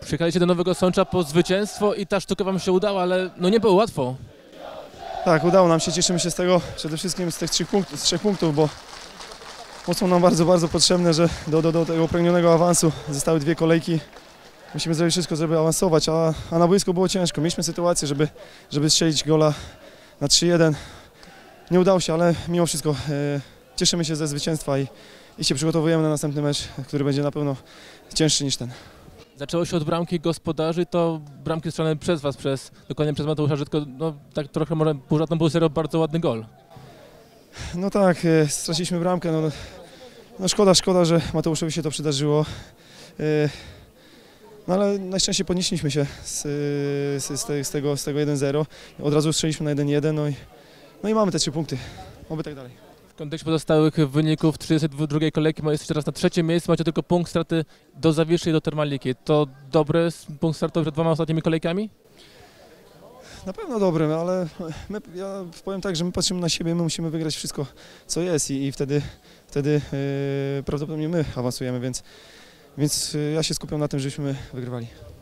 Przyjechaliście do Nowego Sącza po zwycięstwo i ta sztuka wam się udała, ale no nie było łatwo. Tak, udało nam się, cieszymy się z tego, przede wszystkim z tych trzech punktów, bo są nam bardzo, bardzo potrzebne, że do tego pragnionego awansu zostały 2 kolejki. Musimy zrobić wszystko, żeby awansować, a na boisku było ciężko. Mieliśmy sytuację, żeby strzelić gola na 3-1. Nie udało się, ale mimo wszystko cieszymy się ze zwycięstwa i się przygotowujemy na następny mecz, który będzie na pewno cięższy niż ten. Zaczęło się od bramki gospodarzy, to bramki strzelane przez was, dokładnie przez Mateusza Żytko, no tak trochę może półżartem był serio bardzo ładny gol. No tak, straciliśmy bramkę, no szkoda, że Mateuszowi się to przydarzyło. No ale najszczęściej podnieśliśmy się z tego 1-0, od razu strzeliśmy na 1-1, no i mamy te 3 punkty, oby tak dalej. W kontekście pozostałych wyników 32 kolejki jesteście teraz na 3. miejscu, macie tylko punkt straty do Zawiszy i do Termaliki. To dobry punkt startowy przed 2 ostatnimi kolejkami? Na pewno dobry, ale ja powiem tak, że my patrzymy na siebie, my musimy wygrać wszystko, co jest i wtedy prawdopodobnie my awansujemy, więc ja się skupiam na tym, żebyśmy wygrywali.